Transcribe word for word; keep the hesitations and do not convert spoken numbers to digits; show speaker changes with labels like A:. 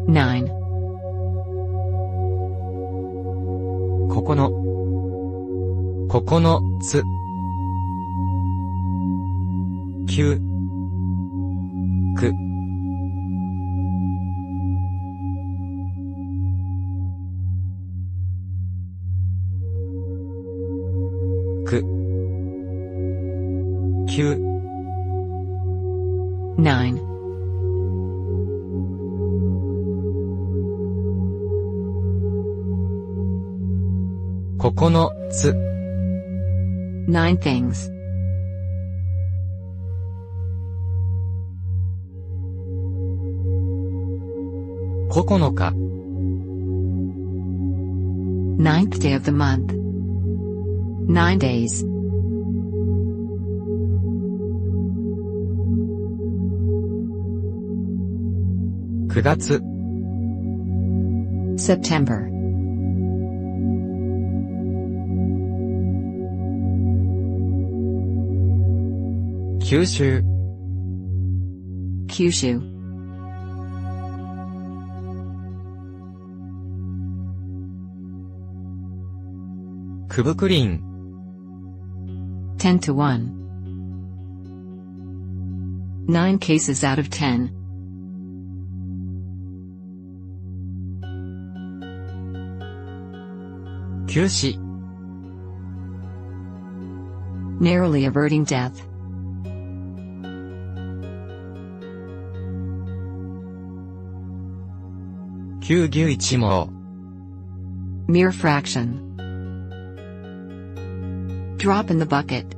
A: nine,
B: ここの、ここのつ、九、く、く、九、
A: nine,
B: ここのつ、
A: nine things,
B: ここのか、
A: ninth day of the month, nine days,
B: くがつ、
A: September,
B: 九州、
A: Kyushu,
B: くぶくりん、
A: ten to one, nine cases out of ten,
B: 九死、
A: narrowly averting death,
B: 九牛一毛、
A: mere fraction, drop in the bucket,